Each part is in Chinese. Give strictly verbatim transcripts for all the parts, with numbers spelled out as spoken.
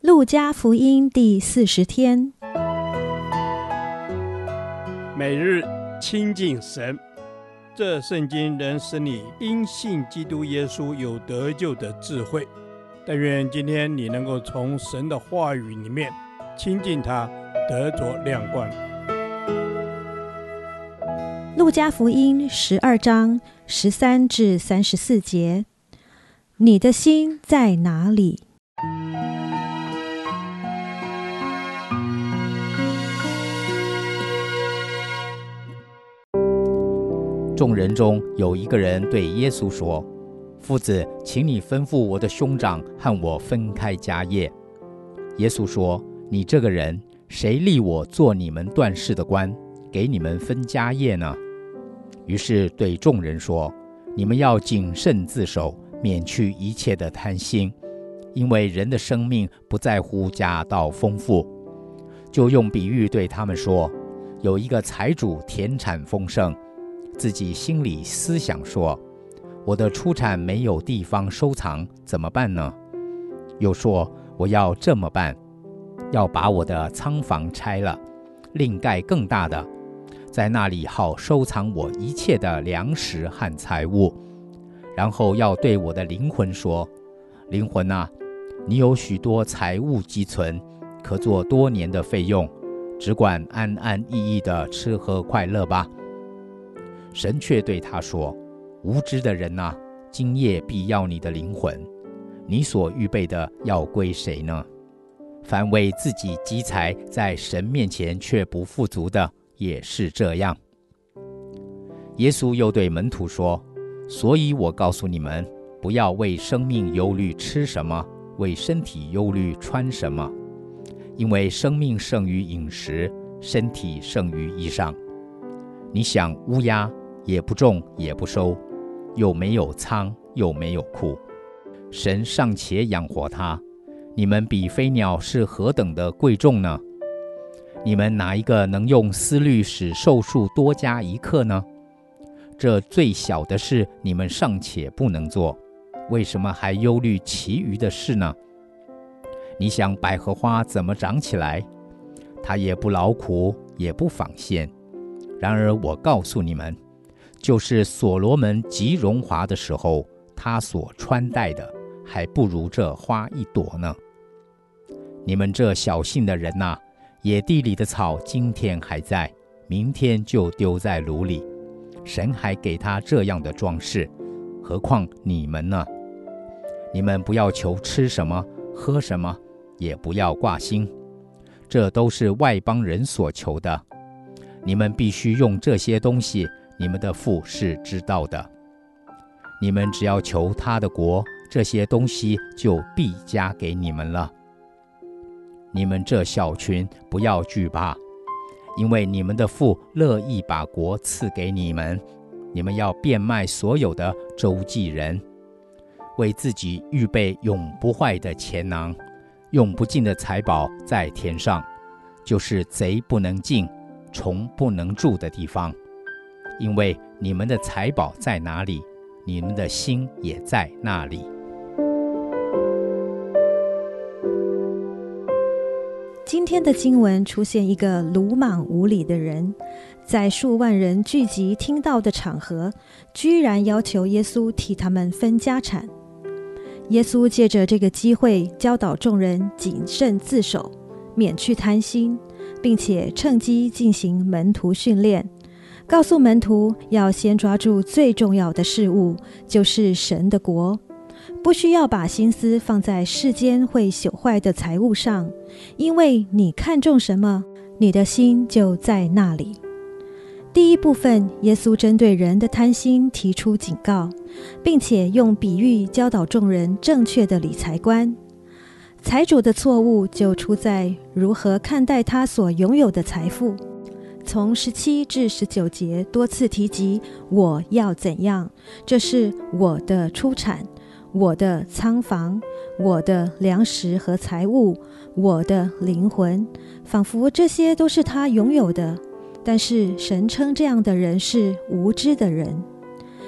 路加福音第四十天， 每日亲近神，这圣经能使你因信基督耶稣有得救的智慧。但愿今天你能够从神的话语里面亲近他，得着亮光。 路加福音十二章十三至三十四节，你的心在哪里？ 众人中有一个人对耶稣说：夫子，请你吩咐我的兄长和我分开家业。耶稣说：你这个人，谁立我做你们断事的官，给你们分家业呢？于是对众人说：你们要谨慎自守，免去一切的贪心，因为人的生命不在乎家道丰富。就用比喻对他们说：有一个财主田产丰盛，自己心里思想说：我的出产没有地方收藏，怎么办呢？又说：我要这么办，要把我的仓房拆了，另盖更大的，在那里好收藏我一切的粮食和财物。然后要对我的灵魂说：灵魂啊，你有许多财物积存，可做多年的费用，只管安安逸逸的吃喝快乐吧。神却对他说：无知的人啊，今夜必要你的灵魂，你所预备的要归谁呢？凡为自己积财，在神面前却不富足的，也是这样。耶稣又对门徒说：所以我告诉你们，不要为生命忧虑吃什么，为身体忧虑穿什么。因为生命胜于饮食，身体胜于衣裳。你想乌鸦，也不种也不收，又没有仓又没有库，神尚且养活它，你们比飞鸟是何等的贵重呢？你们哪一个能用思虑使寿数多加一刻呢？这最小的事你们尚且不能做，为什么还忧虑其余的事呢？你想百合花怎么长起来？它也不劳苦，也不纺线。然而我告诉你们，就是所罗门极荣华的时候，他所穿戴的还不如这花一朵呢。你们这小信的人啊，野地里的草今天还在，明天就丢在炉里，神还给他这样的装饰，何况你们呢？你们不要求吃什么喝什么，也不要挂心，这都是外邦人所求的。你们必须用这些东西，你们的父是知道的。你们只要求他的国，这些东西就必加给你们了。你们这小群不要惧怕，因为你们的父乐意把国赐给你们。你们要变卖所有的，周济人，为自己预备永不坏的钱囊，用不尽的财宝在天上，就是贼不能进，虫不能住的地方。因为你们的财宝在哪里，你们的心也在那里。 今天的经文出现一个鲁莽无礼的人，在数万人聚集听到的场合，居然要求耶稣替他们分家产。耶稣借着这个机会教导众人谨慎自守，免去贪心，并且趁机进行门徒训练，告诉门徒要先抓住最重要的事物，就是神的国，不需要把心思放在世间会朽坏的财物上，因为你看重什么，你的心就在那里。第一部分，耶稣针对人的贪心提出警告，并且用比喻教导众人正确的理财观。财主的错误就出在如何看待他所拥有的财富。从十七至十九节多次提及我要怎样，这是我的出产，我的仓房，我的粮食和财物，我的灵魂，仿佛这些都是他拥有的。但是神称这样的人是无知的人，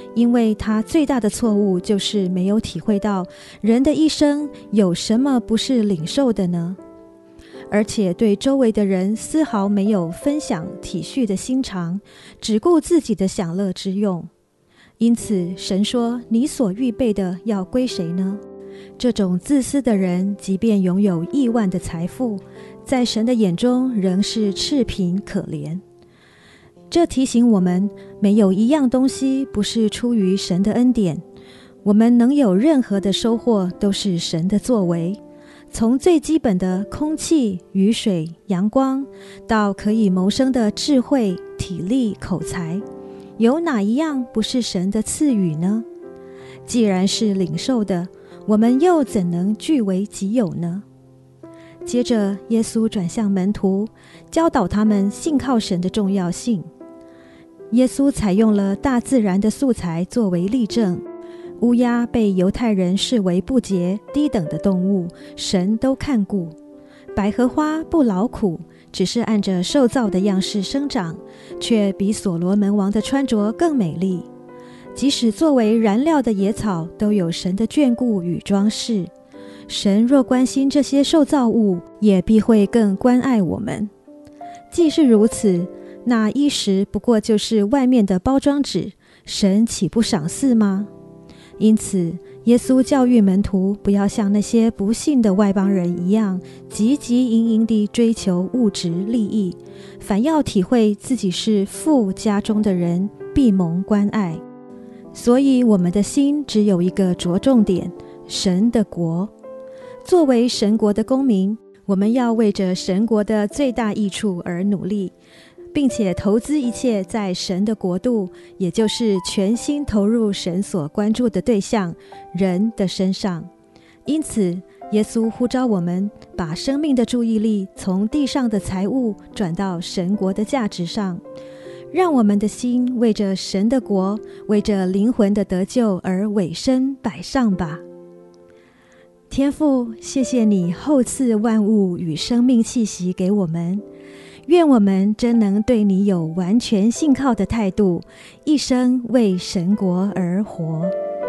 因为他最大的错误就是没有体会到人的一生有什么不是领受的呢？而且对周围的人丝毫没有分享体恤的心肠，只顾自己的享乐之用。因此神说，你所预备的要归谁呢？这种自私的人，即便拥有亿万的财富，在神的眼中仍是赤贫可怜。这提醒我们，没有一样东西不是出于神的恩典。我们能有任何的收获，都是神的作为。从最基本的空气、雨水、阳光，到可以谋生的智慧、体力、口才，有哪一样不是神的赐予呢？既然是领受的，我们又怎能据为己有呢？接着，耶稣转向门徒，教导他们信靠神的重要性。耶稣采用了大自然的素材作为例证。乌鸦被犹太人视为不洁、低等的动物，神都看顾。百合花不劳苦，只是按着受造的样式生长，却比所罗门王的穿着更美丽。即使作为燃料的野草，都有神的眷顾与装饰。神若关心这些受造物，也必会更关爱我们。既是如此，那衣食不过就是外面的包装纸，神岂不赏赐吗？因此，耶稣教育门徒不要像那些不信的外邦人一样，汲汲营营地追求物质利益，反要体会自己是父家中的人，必蒙关爱。所以，我们的心只有一个着重点：神的国。作为神国的公民，我们要为着神国的最大益处而努力，并且投资一切在神的国度，也就是全心投入神所关注的对象人的身上。因此，耶稣呼召我们把生命的注意力从地上的财物转到神国的价值上，让我们的心为着神的国，为着灵魂的得救而委身摆上吧。天父，谢谢你厚赐万物与生命气息给我们，愿我们真能对你有完全信靠的态度，一生为神国而活。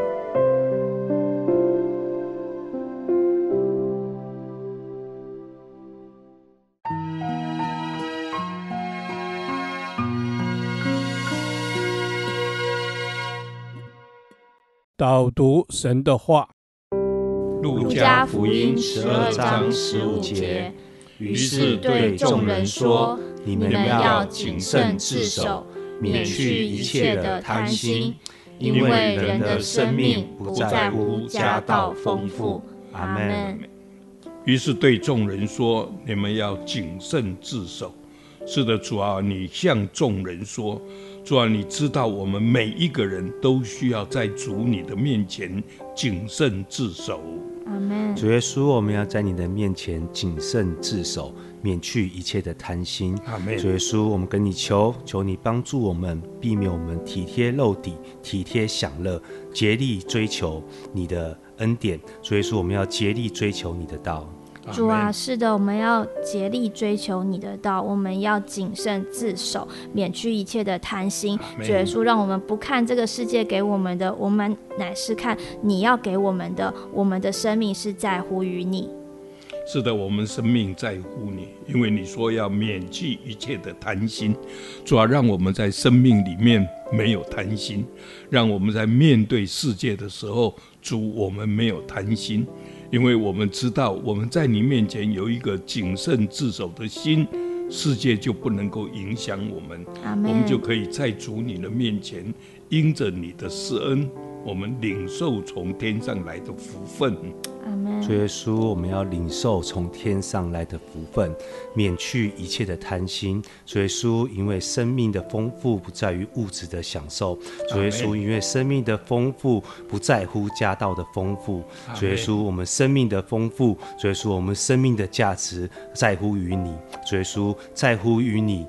导读神的话， 路加福音十二章十五节，于是对众人说，你们要谨慎自守，免去一切的贪心，因为人的生命不在乎家道丰富。阿们。 于是对众人说，你们要谨慎自守。是的，主啊，你向众人说，主啊，你知道我们每一个人都需要在主你的面前谨慎自守。 阿们。 主耶稣，我们要在你的面前谨慎自守，免去一切的贪心。 阿们。 主耶稣，我们跟你求，求你帮助我们，避免我们体贴肉体，体贴享乐，竭力追求你的恩典。主耶稣，我们要竭力追求你的道。 主啊，是的，我们要竭力追求你的道，我们要谨慎自守，免去一切的贪心。主耶稣，让我们不看这个世界给我们的，我们乃是看你要给我们的，我们的生命是在乎于你。 是的，我们生命在乎你，因为你说要免去一切的贪心。主啊，让我们在生命里面没有贪心，让我们在面对世界的时候，主，我们没有贪心，因为我们知道我们在你面前有一个谨慎自守的心，世界就不能够影响我们。我们就可以在主你的面前，因着你的施恩，我们领受从天上来的福分。 主耶稣，我们要领受从天上来的福分，免去一切的贪心。主耶稣，因为生命的丰富不在于物质的享受。主耶稣，因为生命的丰富不在乎家道的丰富。主耶稣，我们生命的丰富，主耶稣，我们生命的价值在乎于你。主耶稣，在乎于你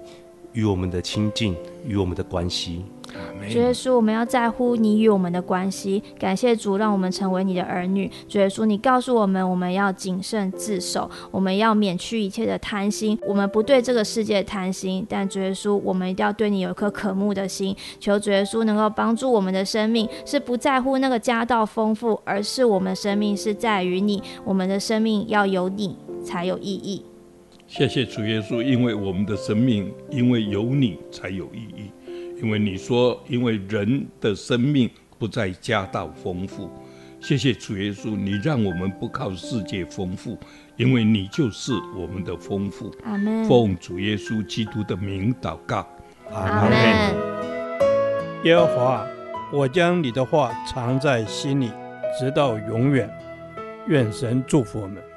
与我们的亲近，与我们的关系。 主耶稣，我们要在乎你与我们的关系。感谢主，让我们成为你的儿女。主耶稣，你告诉我们，我们要谨慎自守，我们要免去一切的贪心。我们不对这个世界贪心，但主耶稣，我们一定要对你有一颗渴慕的心。求主耶稣能够帮助我们的生命，是不在乎那个家道丰富，而是我们生命是在于你。我们的生命要有你才有意义。 谢谢主耶稣，因为我们的生命因为有你才有意义。因为你说，因为人的生命不在家道丰富。谢谢主耶稣，你让我们不靠世界丰富，因为你就是我们的丰富。 阿们。 奉主耶稣基督的名祷告。 阿们。 耶和华，我将你的话藏在心里，直到永远。愿神祝福我们。